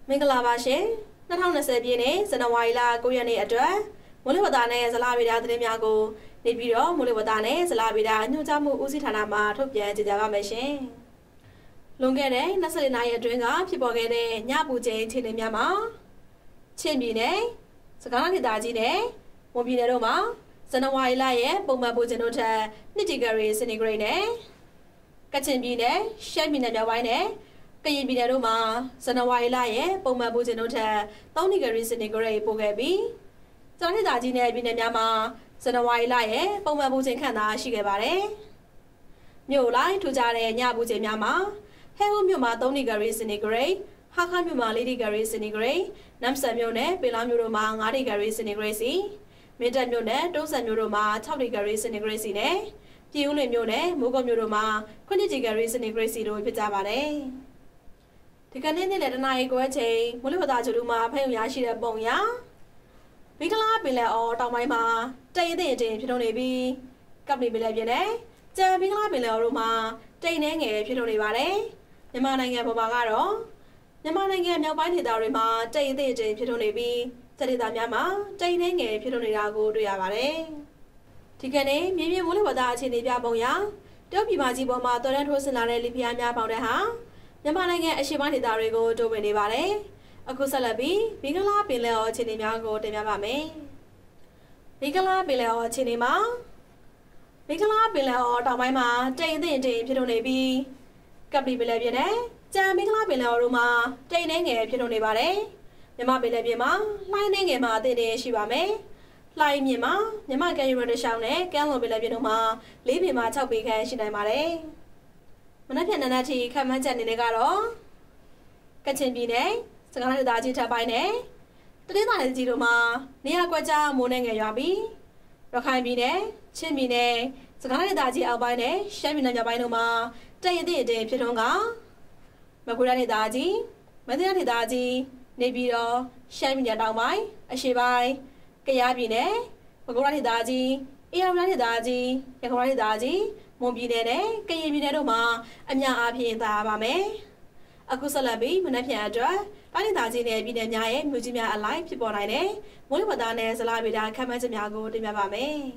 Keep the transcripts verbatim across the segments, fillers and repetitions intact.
မင်္ဂလာပါရှင်၂၀၂၀ပြည့်နှစ်ဇန်နဝါရီလ၉ရက်နေ့အတွက်မိုးလေဝသနဲ့ဇလဗေဒသတင်းများကိုနေပြီးတော့မိုးလေဝသနဲ့ဇလဗေဒညွှန်ကြားမှုဦးစီးဌာနမှထုတ်ပြန်ကြေညာပါမယ်ရှင်လွန်ခဲ့တဲ့၂၄နာရီအတွင်းကဖြစ်ပေါ်ခဲ့တဲ့ညပူချိန်အခြေအနေများမှာချင်းပြည်နယ်စကိုင်းတိုင်းဒေသကြီးနဲ့မွန်ပြည်နယ်တို့မှာဇန်နဝါရီလရဲ့ပုံမှန်ပူချိန်တို့ထက်၂ဒီဂရီစင်တီဂရိတ်နဲ့ကချင်ပြည်နယ်ရှမ်းပြည်နယ်မြောက်ပိုင်းနဲ့ကရင်ပြည်နယ်တို့မှာဇန်နဝါရီလရဲ့ပုံမှန်ပူချိန်တို့ထက်၃ဒီဂရီစင်တီဂရိတ်ပိုခဲ့ပြီးကျန်ဒေသကြီးနဲ့ပြည်နယ်များမှာဇန်နဝါရီလရဲ့ပုံမှန်ပူချိန်ခန့်သာရှိခဲ့ပါတယ်။မြို့လိုက်ထူကြတဲ့ညပူချိန်များမှာဟဲဝမြို့မှာ၃ဒီဂရီစင်တီဂရိတ်ဟာခါမြို့မှာ၄ဒီဂရီစင်တီဂရိတ်နမ်ဆန်မြို့နဲ့ပေလာမြို့တို့မှာ၅ဒီဂရီစင်တီဂရိတ်စီမင်းတပ်မြို့နဲ့တုံးဆန်မြို့တို့မှာ၆ဒီဂရီစင်တီဂရိတ်စီနဲ့ပြည်ဦးလွင်မြို့နဲ့မိုးကုတ်မြို့တို့မှာ၉ဒီဂရီစင်တီဂရိတ်စီတို့ဖြစ်ကြပါတယ်။ဒီကနေ့နေ့လယ်တနာရီခွဲချိန်မိုးလေဝသကြိုးတူမှာဖမ်းယူရရှိတဲ့ပုံရဘင်္ဂလားပင်လယ်အော်တောင်ပိုင်းမှာတိမ်အထင်တင်ဖြစ်ထွန်းနေပြီးကပ်ပလီပင်လယ်ပြင်နဲ့ကျန်ဘင်္ဂလားပင်လယ်အော်တို့မှာတိမ်နှဲငယ်ဖြစ်ထွန်းနေပါတယ်။မြန်မာနိုင်ငံပေါ်မှာကတော့မြန်မာနိုင်ငံမြောက်ပိုင်းဒေသတွေမှာတိမ်အထင်တင်ဖြစ်ထွန်းနေပြီးစစ်ဒေသများမှာတိမ်နှဲငယ်ဖြစ်ထွန်းနေတာကိုတွေ့ရပါတယ်။ဒီကနေ့မြေပြင်မိုးလေဝသအခြေအနေပြပုံရတရုတ်ပြည်မကြီးပေါ်မှာတော်ရန်ထိုးဆင်လာတဲ့လီဖီယာများပေါင်းတဲ့ဟာမြန်မာနိုင်ငံအရှေ့ပိုင်းဒေသတွေကိုတိုးဝင်နေပါတယ်။အခုဆက်လက်ပြီးဘင်္ဂလားပင်လယ်အော်အခြေအနေများကိုတင်ပြပါမယ်။ဘင်္ဂလားပင်လယ်အော်အခြေအနေမှာဘင်္ဂလားပင်လယ်အော်တောင်ပိုင်းမှာတိမ်အထင်တင်ဖြစ်ထွန်းနေပြီးကပ်ပလီပင်လယ်ပြင်နဲ့ကျန်ဘင်္ဂလားပင်လယ်အော်တို့မှာတိမ်နှဲငယ်ဖြစ်ထွန်းနေပါတယ်။မြန်မာပင်လယ်ပြင်မှာလှိုင်းနှဲငယ်မှာအထင်တင်ရှိပါမယ်။လှိုင်းမြင့်မှာမြန်မာကမ်းရိုးတန်းရှောင်းနဲ့ကမ်းလွန်ပင်လယ်ပြင်တို့မှာ၄ပေမှ၆ပေခန့်ရှိနိုင်ပါတယ်။မနက်ဖြန်နနက်ထိခန့်မှန်းချက်အနေနဲ့ကတော့ကချင်ပြည်နယ်စကိုင်းဒေသကြီးထပ်ပိုင်းနဲ့တနင်္သာရီကြီးတို့မှာနေရာကွက်ကြားမိုးနှဲငယ်ရွာပြီးရခိုင်ပြည်နယ်ချင်းပြည်နယ်စကိုင်းဒေသကြီးအောက်ပိုင်းနဲ့ရှမ်းပြည်နယ်မြောက်ပိုင်းတို့မှာတိမ်အထင်တင်ဖြစ်ထွန်းကမကွေးတိုင်းဒေသကြီးမန္တလေးဒေသကြီးနေပြည်တော်ရှမ်းပြည်နယ်တောင်ပိုင်းအရှေ့ပိုင်းကယားပြည်နယ်ပဲခူးတိုင်းဒေသကြီးအေရဝတီဒေသကြီးရခိုင်ဒေသကြီးမွန်ပြည်နယ်နဲ့ကရင်ပြည်နယ်တို့မှာအများအားဖြင့်သာပါမယ်။အခုဆက်လက်ပြီးမနက်ဖြန်အတွက်တိုင်းဒေသကြီးနဲ့ပြည်နယ်များရဲ့မြို့ကြီးများအလိုက်ဖြစ်ပေါ်နိုင်တဲ့မိုးလေဝသနဲ့ဇလဗေဒခန့်မှန်းချက်များကိုတင်ပြပါမယ်။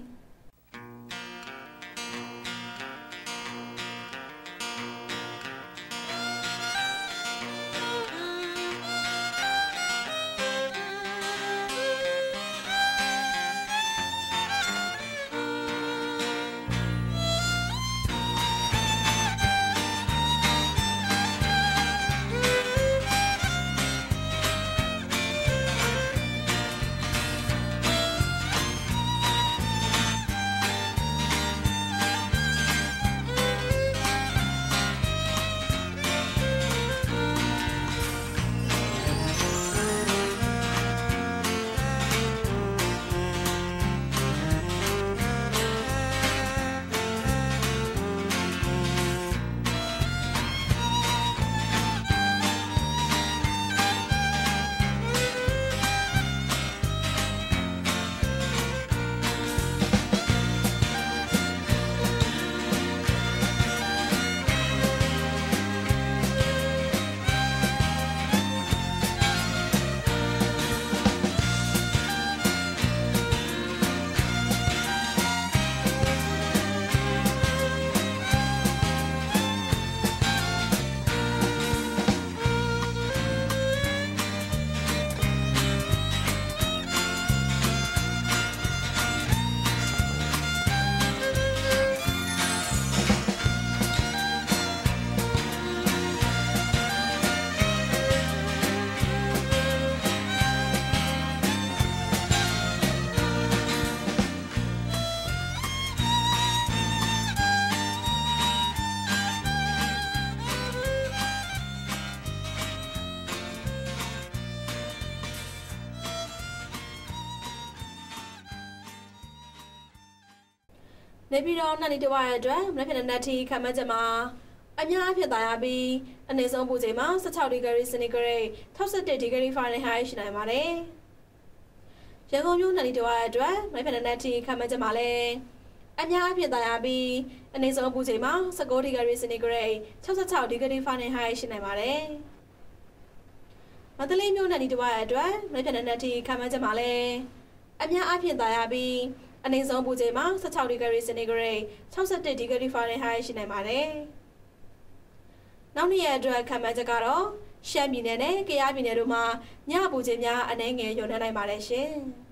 နေပြည်တော်နှစ်နှစ်တဝက်အတွက်မနက်ဖြန်နက်ထိခန့်မှန်းချက်မှာအများအပြားသာရပြီးအနည်းဆုံးပူချိန်မှာ၁၆ဒီဂရီစင်တီဂရိတ်၆၁ဒီဂရီဖာရင်ဟိုက်ရှိနိုင်ပါတယ်။ရန်ကုန်မြို့နှစ်နှစ်တဝက်အတွက်မနက်ဖြန်နက်ထိခန့်မှန်းချက်မှာလည်းအများအပြားသာရပြီးအနည်းဆုံးပူချိန်မှာ၁၉ဒီဂရီစင်တီဂရိတ်၆၆ဒီဂရီဖာရင်ဟိုက်ရှိနိုင်ပါတယ်။မန္တလေးမြို့နယ်ဒီတစ်ဝိုက်အတွက်မနေ့ကနေ့ထိခံမှန်းချက်မှာလဲအများအပြည့်သာရပြီးအနည်းဆုံးပူချိန်မှာဆယ့်၆ဒီဂရီစင်တီဂရိတ်၆၁ဒီဂရီဖာရင်ဟိုက်ရှိနိုင်ပါတယ်။နောက်နေ့ရက်အတွက်ခံမှန်းချက်ကတော့ရှမ်းပြည်နယ်နဲ့ကယားပြည်နယ်တို့မှာညပူချိန်များအနည်းငယ်လျော့နေနိုင်ပါတယ်ရှင်။